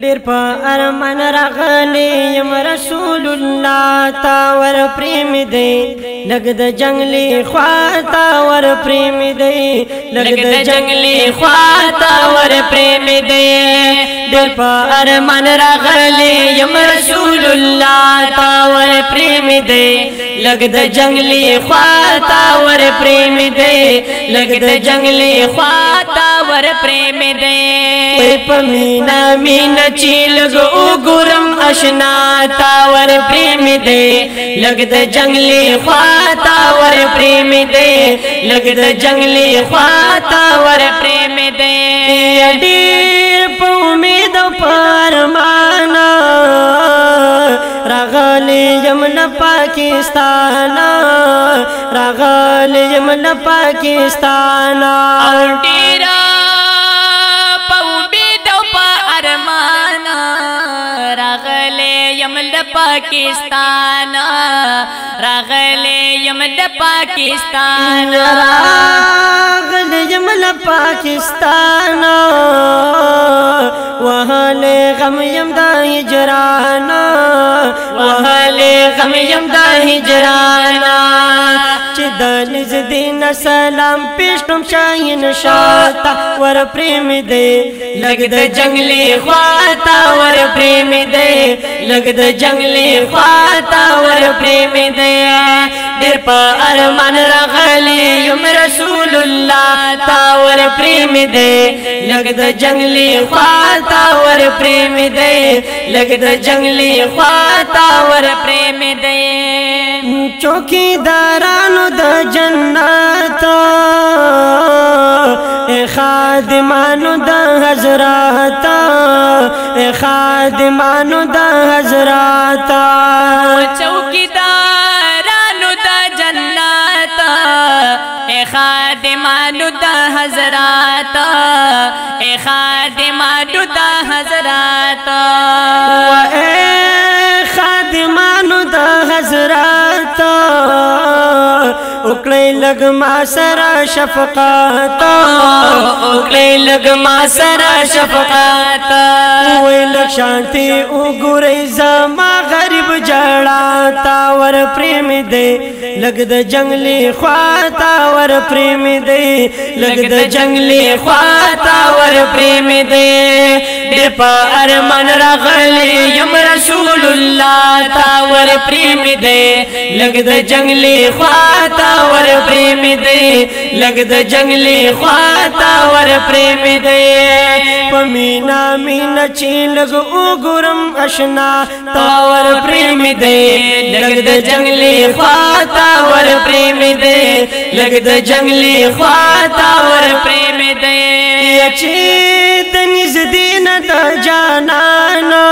ډیر په ارمان راغلی یم رسول الله تا ور پریم دی لګ د جنگلی خواتا ور پریم دی لګ د جنگلی خواتا ور پریم دی ډیر په ارمان راغلی یم رسول الله تا ور پریم دی لګ د جنگلی خواتا ور پریم دی لګ د جنگلی خواتا ور پریم دی پمینا مینا چیلگ گرم اشنا تاور پریم دے لگ د جنگلی خواتا ور پریم دے لگ د جنگلی خواتا ور پریم دے دیر پا امید پارمانا راغلی یمن پاکستانا راغلی یمن پاکستانا دیرا پاکستان راغلی یم د پاکستان راغلی یم د پاکستان وهله غم یم د هجران وهله غم یم د هجران چې د نزدین سلام پښتم شاهین شاتا ور پریم دی لګ د جنگلی خواتا ور پریم دی لګ د جنگلی خواتا ور پریم دی ډیر په ارمان راغلی یم رسول الله تا ور پریم دی لګ د جنگلی خواتا ور پریم دی لګ د جنگلی خواتا ور پریم دی چوکیدارانو د جنت خادمانو د حضرات خادمانو د حضرات چوکیدارانو د جنت خادمانو د حضرات خادمانو د حضرات خادمانو د حضرات اکلی لگ ما سرا شفقات اکلی لگ ما سرا شفقات وی لگ شانتی اگوری زما غریب جڑا تاور پریم دے لگ د جنگلی خواتا ور پریم دے لگ د جنگلی خواتا ور پریم دے ډیر په ارمان راغلی یم رسول الله تاور پریم دے لگ د جنگلی خواتا ور پریم دے لگ د جنگلی خواتا ور پریم دے پمینا مینا چی لگ گرم اشنا تاور پریم دے لگ د جنگلی خواتا ور پریم دے لگ د جنگلی خواتا ور پریم دے چی دنیز دین د جانانا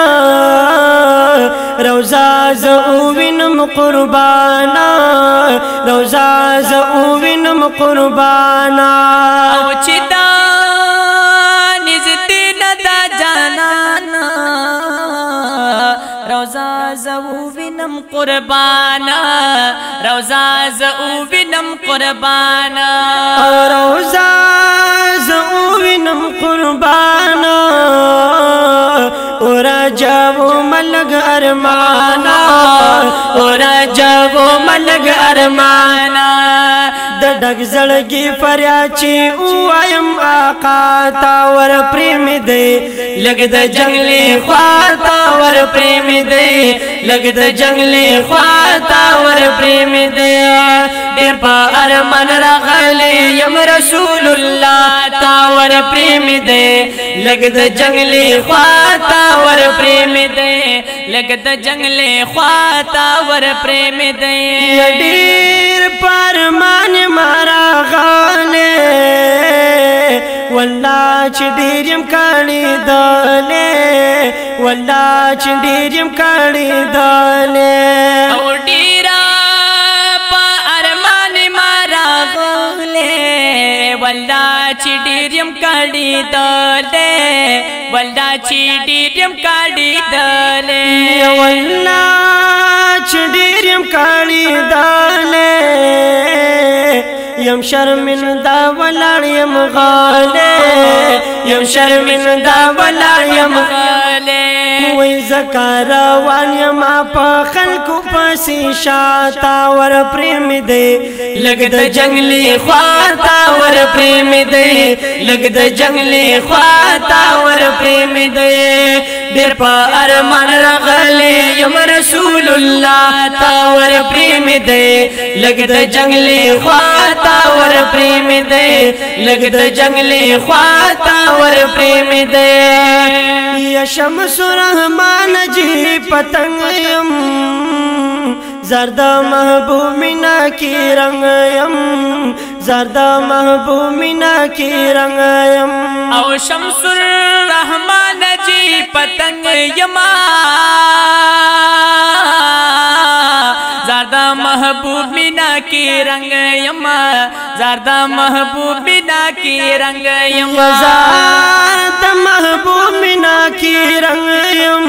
روزا زوینم قربانا روزا زوینم قربانا او چی دنیز دین د جانانا روزا زوینم قربانا روزا زوینم قربانا روزا زوینم قربانا اور جاو ملگ ارمانا اور جاو ملگ ارمانا د ډګ زړګي فریاد چې وایم آقا تا ور پریم دی لګ د جنگلی خواتا ور پریم دی لګ د جنگلی خواتا ور پریم دی ډیر په ارمان راغلی یم رسول الله تا ور پریم دی لګ د جنگلی خواتا ور پریم دی لګ د جنگلی خواتا ور پریم دی ډیر په ارمان مارا غاله والله چې ډیرم کړي دله والله چې ډیرم کړي دله او ډیرا په ارمان مارا غاله والله چې ډیرم کړي دله والله چې ډیرم کړي دله والله چې ډیرم کړي دله یم شرمنده ولاړ یم غاله یم شرمنده ولاړ یم غاله زکار وان یما په خلکو پسې شاتا ور پریم دی لګ د جنگلی خواتا ور پریم دی لګ د جنگلی خواتا ور پریم دی ډېر په ارمان راغلی یم رسول الله تا ور پریم دی لګ د جنگلی خواتا ور پریم دی لګ د جنگلی خواتا ور پریم دی یا شمس رحمان جی پتنگ یم زردا محبوب مینا کی رنگ یم زردا محبوب مینا کی رنگ یم او شمس الرحمن جی پتنگ یما زردا محبوب مینا کی رنگ یما زردا محبوب مینا کی رنگ یما زردا محبوب مینا کی رنگ یم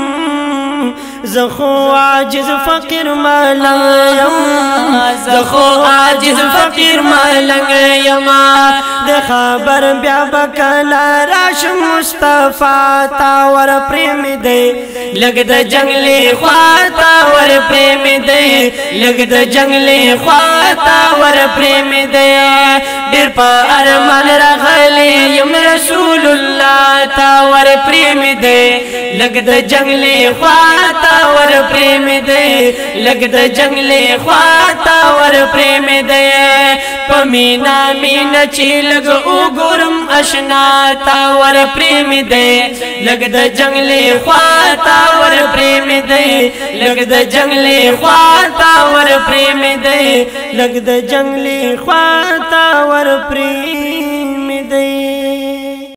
زخو عاجز فقیر ملنگ یم زخو عاجز فقیر ملنگ یم د خبر بیا بکلا راش مصطفی تا ور پریم دی لګ د جنگلی خواتا ور پریم دی لګ د جنگلی خواتا ور پریم دی ډېر په ارمان راغلی یم رسول الله تا ور پریم دی لګ د جنگلی خواتا ور پریم دی لګ د جنگلی خواتا ور پریم دی پمینا مینا چې لګ وګورم آشنا تا ور پریم دی لګ د جنگلی خواتا ور پریم دی لګ د جنگلی خواتا ور پریم دی لګ د جنگلی خواتا ور پریم